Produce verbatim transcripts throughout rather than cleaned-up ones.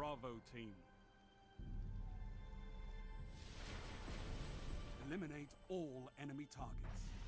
Bravo team. Eliminate all enemy targets.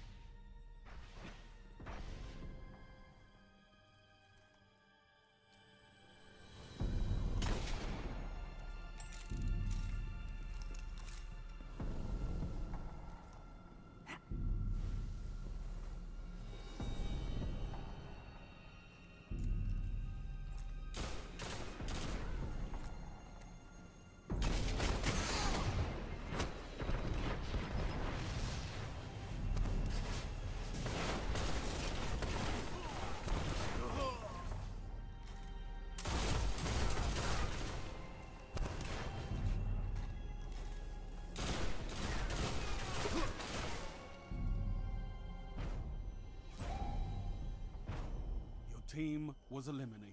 Team was eliminated.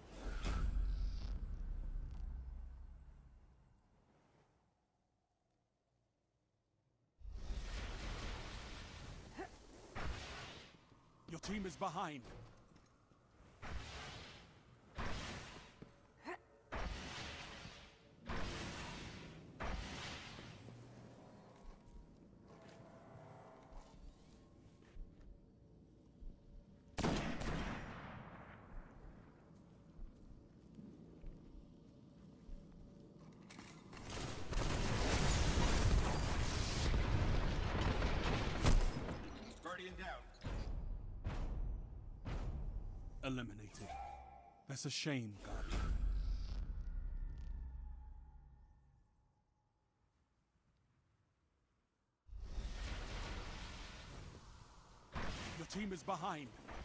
Your team is behind. Eliminated. That's a shame, Guardian. Your team is behind.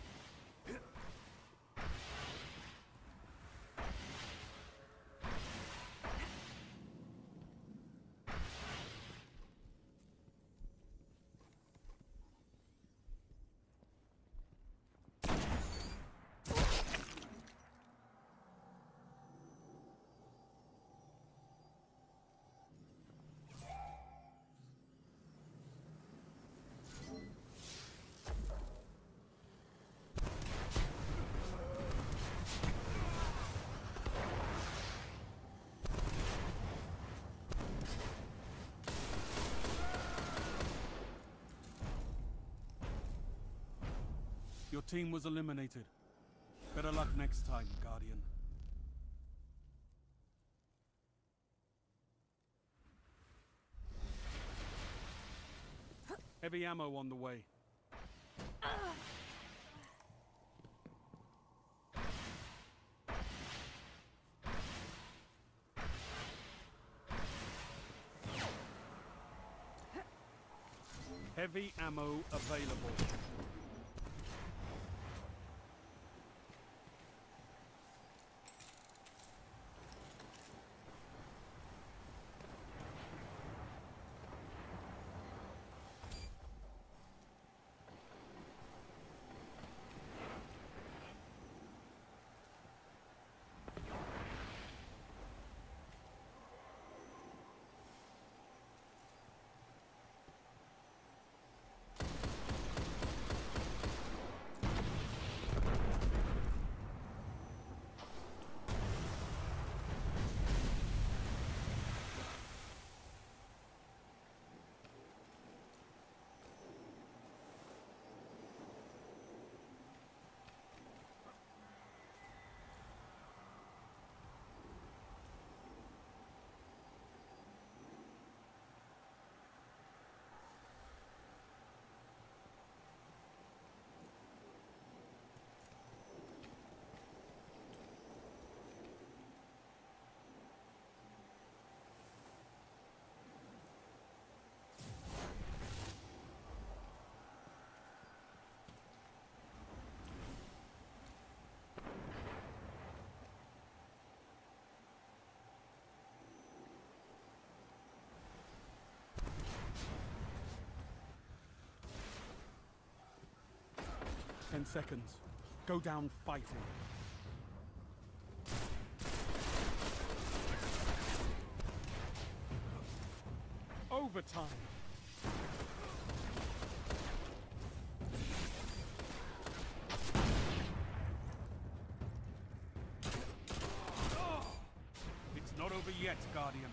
Your team was eliminated. Better luck next time, Guardian. Heavy ammo on the way. Heavy ammo available. Ten seconds. Go down fighting. Overtime. Guardian.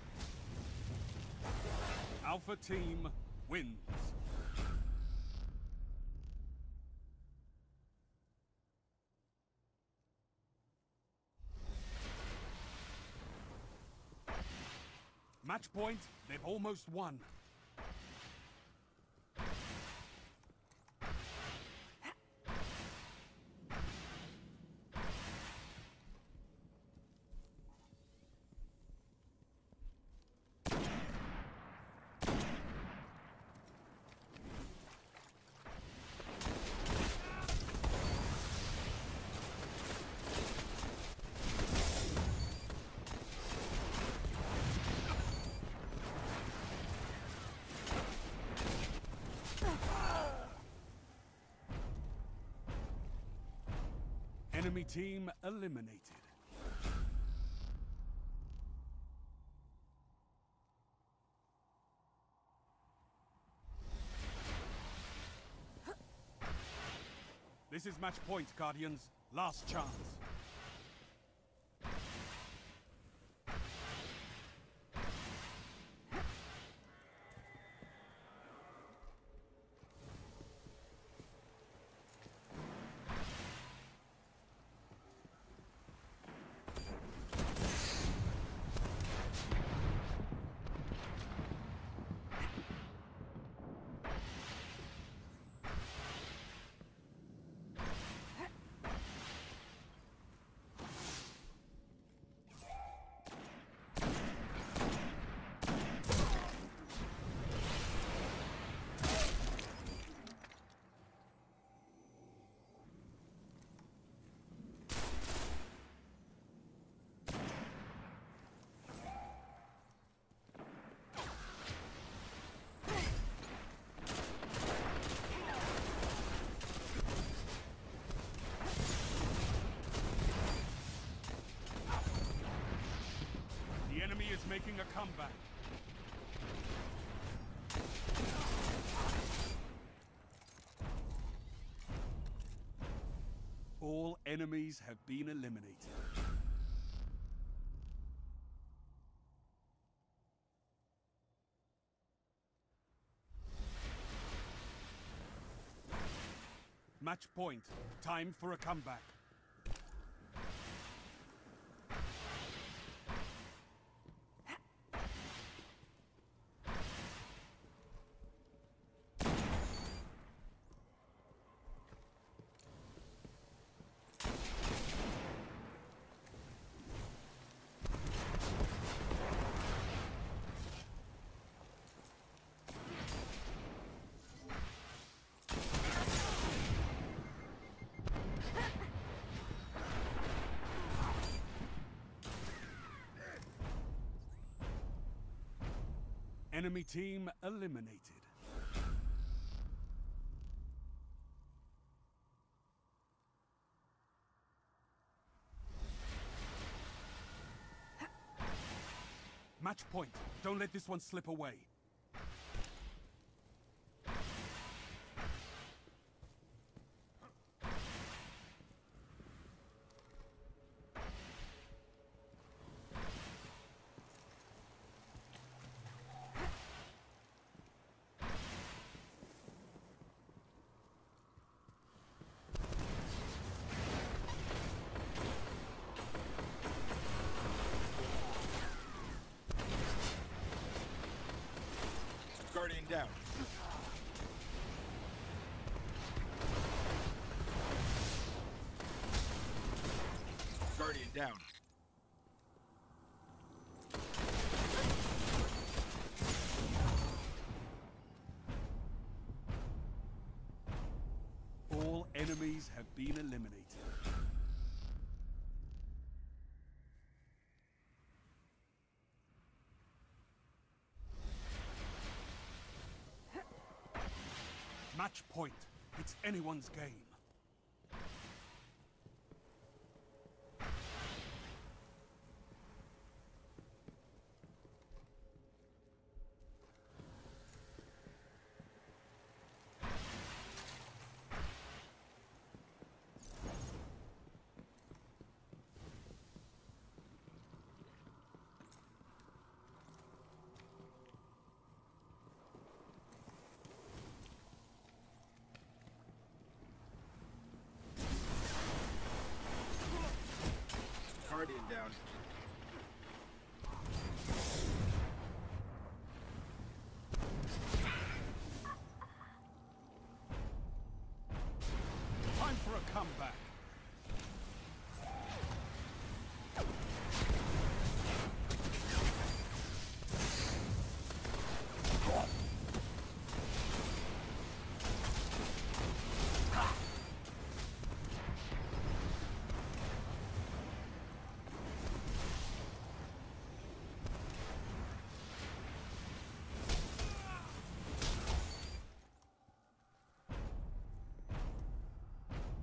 Alpha Team wins. Match point, they've almost won. Enemy team eliminated. This is match point, Guardians. Last chance. The enemy is making a comeback. All enemies have been eliminated. Match point. Time for a comeback. Enemy team eliminated. Match point. Don't let this one slip away. Guardian down. Guardian down. All enemies have been eliminated. Match point. It's anyone's game. down. Time for a comeback.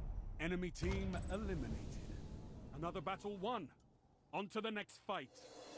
Enemy team eliminated. Another battle won. On to the next fight.